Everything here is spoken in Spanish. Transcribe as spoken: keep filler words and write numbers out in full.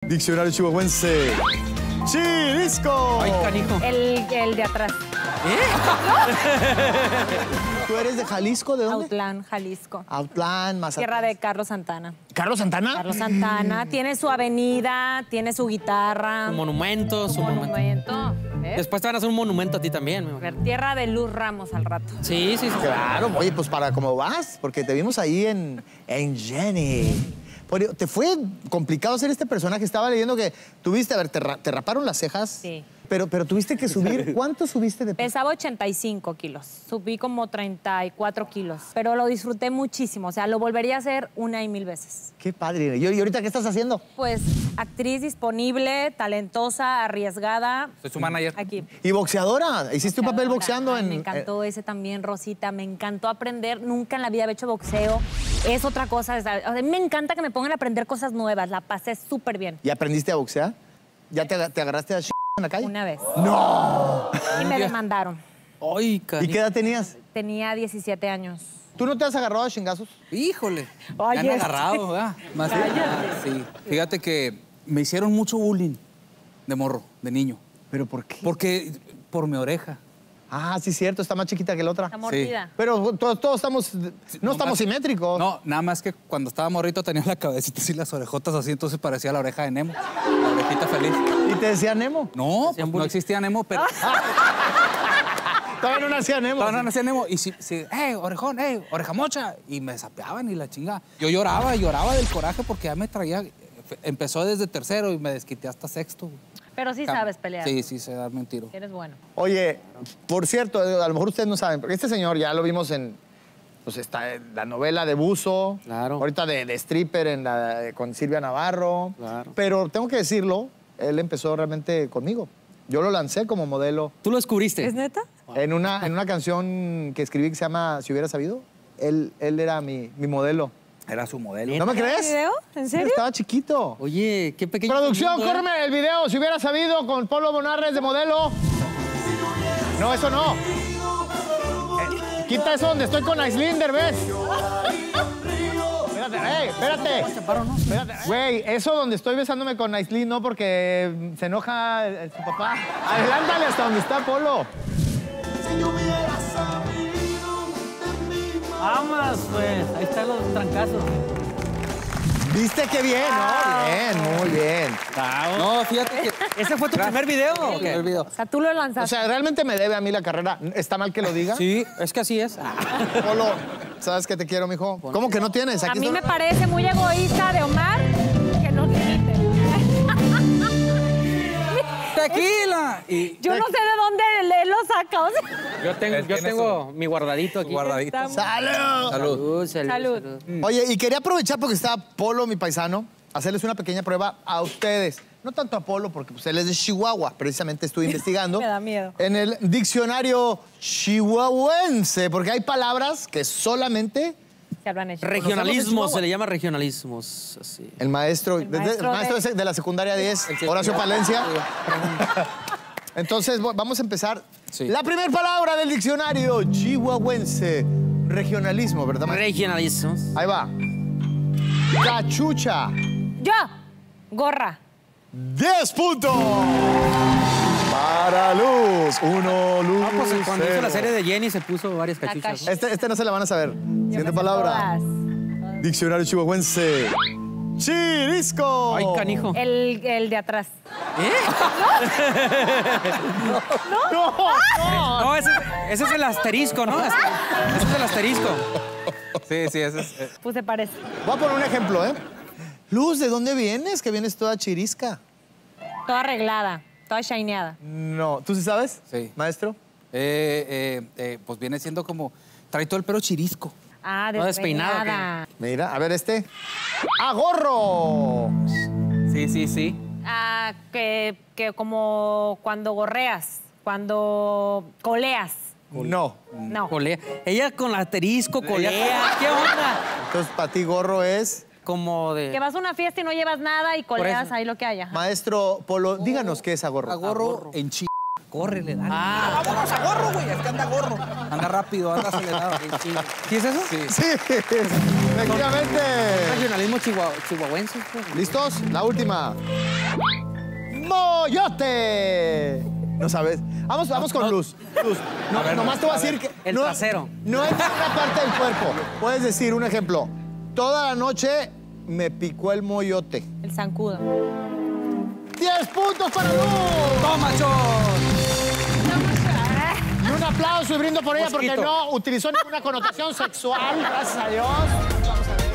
Diccionario chihuahuense. ¡Chirisco! Ay, canijo. El, el de atrás. ¿Tú eres de Jalisco? ¿De dónde? Autlán, Jalisco. Autlán, Mazatlán. Tierra de Carlos Santana. ¿Carlos Santana? Carlos Santana. Tiene su avenida, tiene su guitarra. Su monumento, su monumento. monumento. ¿Ves? Después te van a hacer un monumento a ti también, mi A amor. ver, Tierra de Luz Ramos al rato. Sí, sí, sí. Claro, oye, pues para cómo vas, porque te vimos ahí en, en Jenny. Por- ¿Te fue complicado hacer este personaje? Estaba leyendo que tuviste, a ver, te, ra- te raparon las cejas. Sí. Pero, pero tuviste que subir. ¿Cuánto subiste de peso? Pesaba ochenta y cinco kilos. Subí como treinta y cuatro kilos. Pero lo disfruté muchísimo. O sea, lo volvería a hacer una y mil veces. Qué padre. ¿Y, y ahorita qué estás haciendo? Pues actriz disponible, talentosa, arriesgada. Soy su manager. Aquí. Y boxeadora. Hiciste un papel boxeando Ay, en. Me encantó ese también, Rosita. Me encantó aprender. Nunca en la vida había hecho boxeo. Es otra cosa. O sea, me encanta que me pongan a aprender cosas nuevas. La pasé súper bien. ¿Y aprendiste a boxear? ¿Ya te, te agarraste a ch en la calle? Una vez. ¡No! Y me demandaron. Ay, ¿Y canijo. qué edad tenías? Tenía diecisiete años. ¿Tú no te has agarrado a chingazos? Híjole. Oye, me han agarrado, ¿verdad? Más bien. Sí. Fíjate que me hicieron mucho bullying de morro, de niño. ¿Pero por qué? Porque por mi oreja. Ah, sí, cierto. Está más chiquita que la otra. Está mordida. Pero todos, todos estamos... No nomás- estamos simétricos. No, nada más que cuando estaba morrito tenía la cabecita así, las orejotas así, entonces parecía la oreja de Nemo. La orejita feliz. ¿Y te decía Nemo? No, pues, no existía Nemo, pero... Todavía no nacía Nemo. Todavía no nacía Nemo. Y sí, sí, hey, orejón, hey, oreja mocha. Y me sapeaban y la chinga. Yo lloraba, lloraba del coraje porque ya me traía... Empezó desde tercero y me desquité hasta sexto. Pero sí sabes pelear. Sí, sí, sé darme un tiro. Eres bueno. Oye, por cierto, a lo mejor ustedes no saben, porque este señor ya lo vimos en... Pues está en la novela de Buzo. Claro. Ahorita de, de stripper en la, con Silvia Navarro. Claro. Pero tengo que decirlo, él empezó realmente conmigo. Yo lo lancé como modelo ¿Tú lo descubriste? ¿Es neta? en una, en una canción que escribí que se llama Si hubiera sabido. Él, él era mi, mi modelo. Era su modelo. ¿No me crees? video? ¿En serio? Estaba chiquito. Oye, qué pequeño. Producción, mundo, ¿eh? córreme el video. Si hubiera sabido con Polo Bonarres de modelo. No, eso no. Eh, quita eso donde estoy con Aislinder, ¿ves? Espérate, ey, espérate. Espérate. Güey, eso donde estoy besándome con Aislinn, no, porque se enoja eh, su papá. Adelántale hasta donde está Polo. Vámonos, pues. Ahí están los trancazos. ¿Viste qué bien, no? Bien, muy bien. No, fíjate que... ¿Ese fue tu primer video o qué? El video. O sea, tú lo O lanzaste. sea, ¿realmente me debe a mí la carrera? ¿Está mal que lo diga? Sí, es que así es. Polo, ¿sabes que te quiero, mijo? ¿Cómo que no tienes? A Aquí mí estoy- me parece muy egoísta de Omar que no te quite. ¡Tequila! Y Yo no sé de dónde él lo saca. O sea. Yo tengo, Él yo tiene tengo mi guardadito aquí. guardadito. Está- ¡Salud! Salud. Salud, Salud. salud. Oye, y quería aprovechar porque está Polo, mi paisano, hacerles una pequeña prueba a ustedes. No tanto a Polo, porque pues, él es de Chihuahua. Precisamente estuve investigando. Me da miedo. En el diccionario chihuahuense, porque hay palabras que solamente Se hablan en Chihuahua. Regionalismo, Chihuahua. se le llama regionalismos. Así. el maestro, El de- de- maestro maestro de- de... de la secundaria diez, Horacio Palencia. Entonces, vo- vamos a empezar. Sí. La primera palabra del diccionario chihuahuense. Regionalismo, ¿verdad, maestro? Regionalismos. Ahí va. Cachucha. Yo. Gorra. diez puntos. Para Luz. Uno, Luz. No, pues cuando hizo cero. la serie de Jenny se puso varias La cachuchas. cachu- ¿no? Este, este no se la van a saber. Yo Siguiente me sé palabra. todas. Diccionario chihuahuense. Chirisco. Ay, canijo. El, el de atrás. No, no. No, ese, ese es el asterisco, ¿no? Ese, ese es el asterisco. Sí, sí, eso es... eh, Pues se parece. Voy a poner un ejemplo, ¿eh? Luz, ¿de dónde vienes? Que vienes toda chirisca. Toda arreglada. Toda shineada. No. ¿Tú sí sabes? Sí. Maestro. eh, eh, eh, pues viene siendo como... Trae todo el pelo chirisco. Ah, ¿No despeinado, despeinada. Mira, a ver este. ¡Agorro! Sí, sí, sí. Ah, que, que como cuando gorreas, cuando coleas. No. No. Colea. Ella con asterisco, colea. ¿Qué onda? Entonces, para ti, gorro es... Como de... Que vas a una fiesta y no llevas nada y coleas eso. ahí lo que haya. Maestro Polo, díganos qué es agorro. Agorro en chi... Córrele, dale. Ah. Vámonos a gorro, güey. Es que anda gorro. Anda rápido, anda acelerado. Sí, ¿Sí es eso? sí. Sí, efectivamente. Regionalismo chihuahua- chihuahuense. pues. ¿Listos? La última. ¡Moyote! No sabes. Vamos, vamos con Luz. Luz. No, A ver, nomás te voy a decir que. el no, trasero. No es una parte del cuerpo. Puedes decir un ejemplo. Toda la noche me picó el moyote. El zancudo. ¡diez puntos para Luz! ¡Toma, Chon! Y un aplauso y brindo por ella porque Mosquito. no utilizó ninguna connotación sexual, gracias a Dios. Vamos a ver.